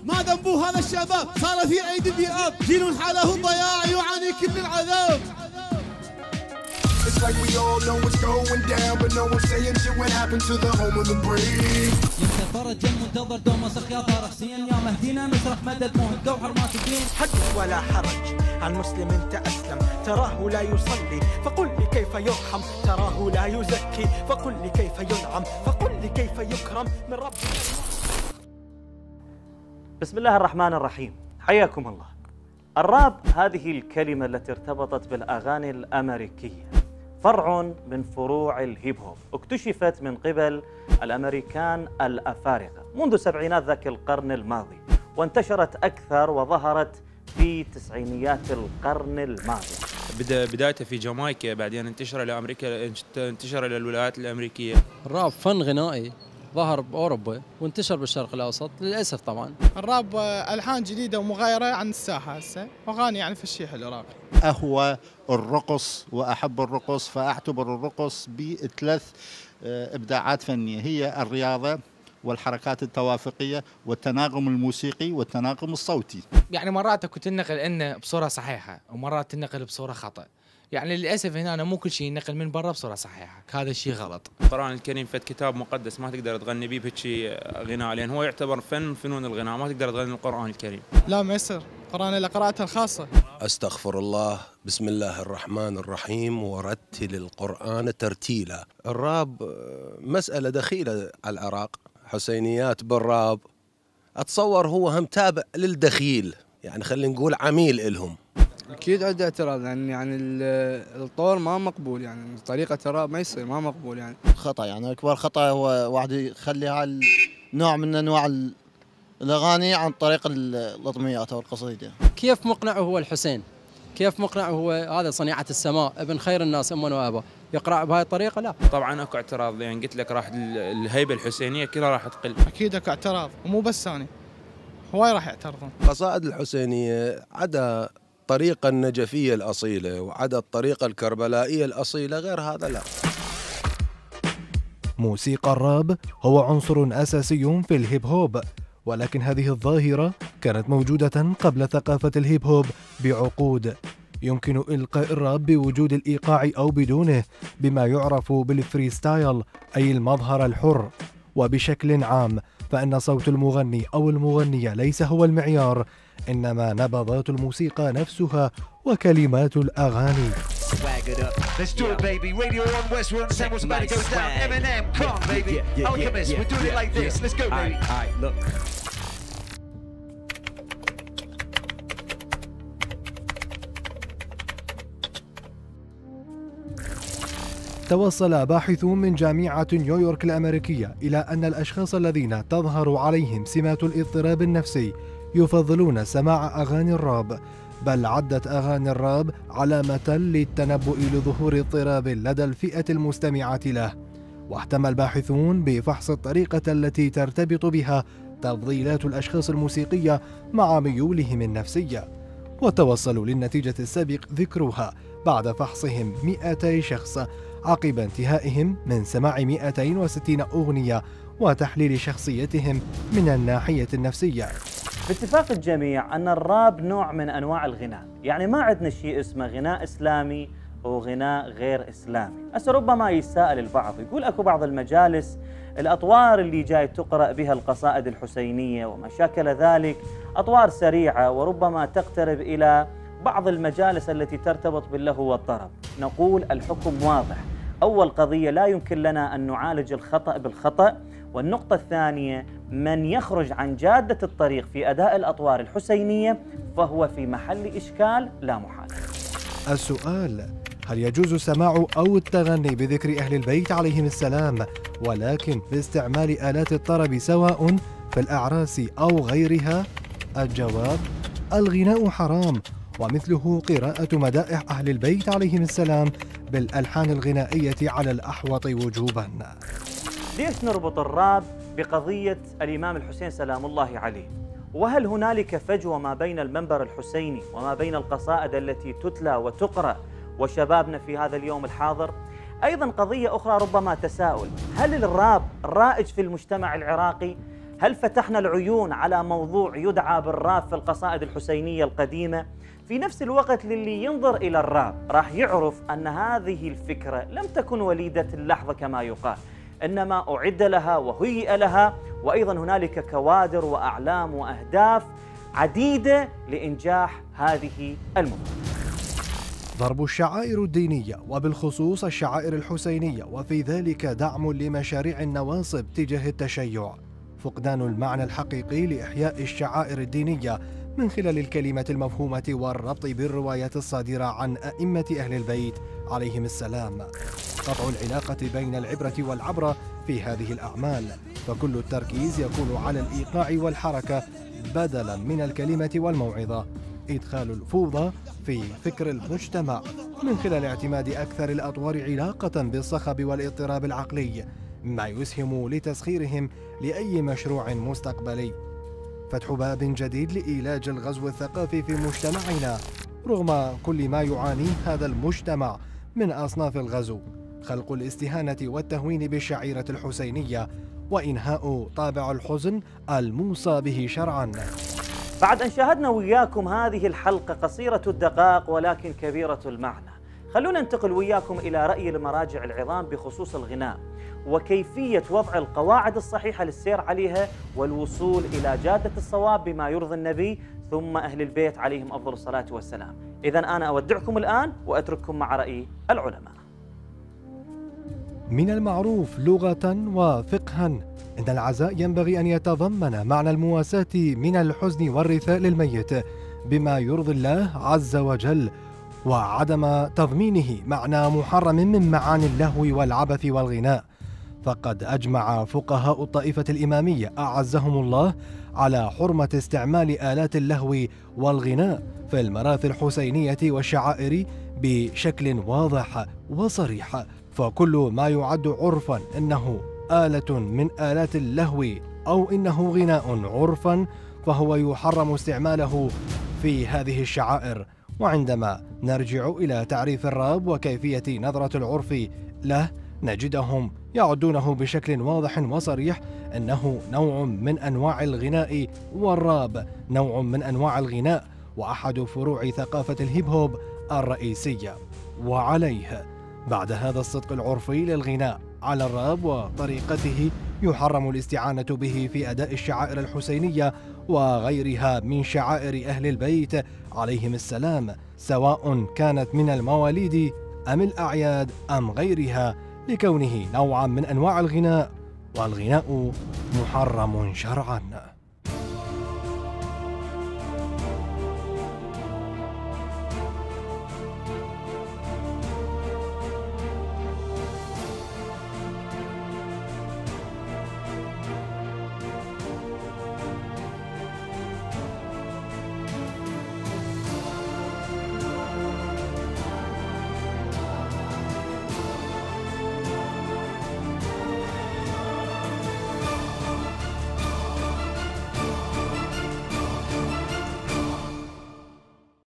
ما ذنبه هذا الشباب صار في أيدي الذئاب، جيل حاله الضياع يعاني كل العذاب. It's like we all know what's going down, but no one's saying shit what happened to the home of the brave. يمكن فرج المنتظر دوم سخياطة رأسيا يا مهدينا مسرح مدد موت جوهر ما تدين. حدث ولا حرج عن مسلم تأسلم، تراه لا يصلي فقل لي كيف يرحم، تراه لا يزكي فقل لي كيف ينعم، فقل لي كيف يكرم من رب. بسم الله الرحمن الرحيم، حياكم الله. الراب هذه الكلمة التي ارتبطت بالأغاني الأمريكية، فرع من فروع الهيب هوب، اكتشفت من قبل الأمريكان الأفارقة منذ سبعينات ذاك القرن الماضي، وانتشرت أكثر وظهرت في تسعينيات القرن الماضي. بدايته في جامايكا، بعدين انتشر إلى أمريكا، انتشر إلى الولايات الأمريكية. الراب فن غنائي ظهر بأوروبا وانتشر بالشرق الأوسط للأسف. طبعا الراب ألحان جديدة ومغايرة عن الساحة هسه، وأغاني يعني فشيح العراقي. أهوى الرقص وأحب الرقص، فأعتبر الرقص بثلاث إبداعات فنية، هي الرياضة والحركات التوافقية والتناغم الموسيقي والتناغم الصوتي. يعني مرات كنت تنقل إنه بصورة صحيحة ومرات تنقل بصورة خطأ، يعني للأسف هنا مو كل شيء ينقل من برا بصورة صحيحة، هذا الشيء غلط. القرآن الكريم فد كتاب مقدس ما تقدر تغني به بهيك غناء، لأن هو يعتبر فن من فنون الغناء، ما تقدر تغني القرآن الكريم. لا ما يصير، القرآن إلا قراءته الخاصة. أستغفر الله، بسم الله الرحمن الرحيم، ورتل القرآن ترتيلا. الراب مسألة دخيلة على العراق، حسينيات بالراب، أتصور هو هم تابع للدخيل، يعني خلينا نقول عميل إلهم. أكيد عنده اعتراض، يعني الطور ما مقبول، يعني طريقة الراب ما يصير، ما مقبول يعني. خطأ، يعني أكبر خطأ هو واحد يخلي هالنوع من أنواع الأغاني عن طريق الأطميات أو القصيدة. كيف مقنع هو الحسين؟ كيف مقنع هو هذا صنيعة السماء ابن خير الناس أما وأبا يقرأ بهاي الطريقة؟ لا طبعا اكو اعتراض، لان قلت لك راح الهيبة الحسينية كلها راح تقل. أكيد اكو اعتراض، ومو بس أنا، هواي راح يعترضون. قصائد الحسينية عدا الطريقة النجفية الأصيلة وعدا الطريقة الكربلائية الأصيلة، غير هذا لا. موسيقى الراب هو عنصر أساسي في الهيب هوب، ولكن هذه الظاهرة كانت موجودة قبل ثقافة الهيب هوب بعقود. يمكن إلقاء الراب بوجود الإيقاع أو بدونه بما يعرف بالفريستايل، أي المظهر الحر. وبشكل عام فإن صوت المغني أو المغنية ليس هو المعيار، إنما نبضات الموسيقى نفسها وكلمات الأغاني. Let's do it, baby. Radio on West One, Samuel's about to go down. Eminem, come on, baby. Alchemist, we're doing it like this. Let's go, baby. All right, look. توصل باحثون من جامعة نيويورك الأمريكية إلى أن الأشخاص الذين تظهر عليهم سمات الاضطراب النفسي يفضلون سماع أغاني الراب، بل عدت أغاني الراب علامة للتنبؤ لظهور اضطراب لدى الفئة المستمعة له. واهتم الباحثون بفحص الطريقة التي ترتبط بها تفضيلات الأشخاص الموسيقية مع ميولهم النفسية، وتوصلوا للنتيجة السابق ذكرها بعد فحصهم 200 شخص عقب انتهائهم من سماع 260 أغنية وتحليل شخصيتهم من الناحية النفسية. باتفاق الجميع أن الراب نوع من أنواع الغناء، يعني ما عندنا شيء اسمه غناء إسلامي وغناء غير إسلامي. هسه ربما يسأل البعض يقول أكو بعض المجالس الأطوار اللي جاي تقرأ بها القصائد الحسينية وما شاكل ذلك أطوار سريعة وربما تقترب إلى بعض المجالس التي ترتبط باللهو والطرب. نقول الحكم واضح، أول قضية لا يمكن لنا أن نعالج الخطأ بالخطأ، والنقطة الثانية من يخرج عن جادة الطريق في أداء الأطوار الحسينية فهو في محل إشكال لا محالة. السؤال: هل يجوز سماع أو التغني بذكر أهل البيت عليهم السلام ولكن باستعمال آلات الطرب سواء في الأعراس أو غيرها؟ الجواب: الغناء حرام، ومثله قراءة مدائح أهل البيت عليهم السلام بالألحان الغنائية على الأحوط وجوبا. ليش نربط الراب بقضية الإمام الحسين سلام الله عليه؟ وهل هنالك فجوة ما بين المنبر الحسيني وما بين القصائد التي تتلى وتقرأ وشبابنا في هذا اليوم الحاضر؟ أيضا قضية أخرى ربما تساؤل: هل الراب رائج في المجتمع العراقي؟ هل فتحنا العيون على موضوع يدعى بالراب في القصائد الحسينية القديمة؟ في نفس الوقت للي ينظر إلى الراب راح يعرف أن هذه الفكرة لم تكن وليدة اللحظة كما يقال، إنما أعد لها وهيئ لها، وأيضا هنالك كوادر وأعلام وأهداف عديدة لإنجاح هذه المبادرة. ضرب الشعائر الدينية وبالخصوص الشعائر الحسينية وفي ذلك دعم لمشاريع النواصب تجاه التشيع، فقدان المعنى الحقيقي لإحياء الشعائر الدينية من خلال الكلمة المفهومة والربط بالروايات الصادرة عن أئمة أهل البيت عليهم السلام، قطع العلاقة بين العبرة والعبرة في هذه الأعمال، فكل التركيز يكون على الإيقاع والحركة بدلا من الكلمة والموعظة، إدخال الفوضى في فكر المجتمع من خلال اعتماد أكثر الأطوار علاقة بالصخب والاضطراب العقلي، ما يسهم لتسخيرهم لأي مشروع مستقبلي، فتح باب جديد لإيلاج الغزو الثقافي في مجتمعنا رغم كل ما يعانيه هذا المجتمع من أصناف الغزو، خلق الاستهانة والتهوين بالشعيرة الحسينية وإنهاء طابع الحزن الموصى به شرعاً. بعد أن شاهدنا وياكم هذه الحلقة قصيرة الدقائق ولكن كبيرة المعنى، خلونا ننتقل وياكم إلى رأي المراجع العظام بخصوص الغناء وكيفية وضع القواعد الصحيحة للسير عليها والوصول إلى جادة الصواب بما يرضي النبي ثم أهل البيت عليهم أفضل الصلاة والسلام. إذن أنا أودعكم الآن وأترككم مع رأي العلماء. من المعروف لغة وفقها أن العزاء ينبغي أن يتضمن معنى المواساة من الحزن والرثاء للميت بما يرضي الله عز وجل، وعدم تضمينه معنى محرم من معاني اللهو والعبث والغناء، فقد أجمع فقهاء الطائفة الإمامية أعزهم الله على حرمة استعمال آلات اللهو والغناء في المراثي الحسينية والشعائر بشكل واضح وصريح، فكل ما يعد عرفا إنه آلة من آلات اللهو أو إنه غناء عرفا فهو يحرم استعماله في هذه الشعائر. وعندما نرجع إلى تعريف الراب وكيفية نظرة العرف له نجدهم يعدونه بشكل واضح وصريح أنه نوع من أنواع الغناء، والراب نوع من أنواع الغناء وأحد فروع ثقافة الهيب هوب الرئيسية. وعليه بعد هذا الصدق العرفي للغناء على الراب وطريقته يحرم الاستعانة به في أداء الشعائر الحسينية وغيرها من شعائر أهل البيت عليهم السلام، سواء كانت من المواليد أم الأعياد أم غيرها، لكونه نوعا من أنواع الغناء، والغناء محرم شرعا.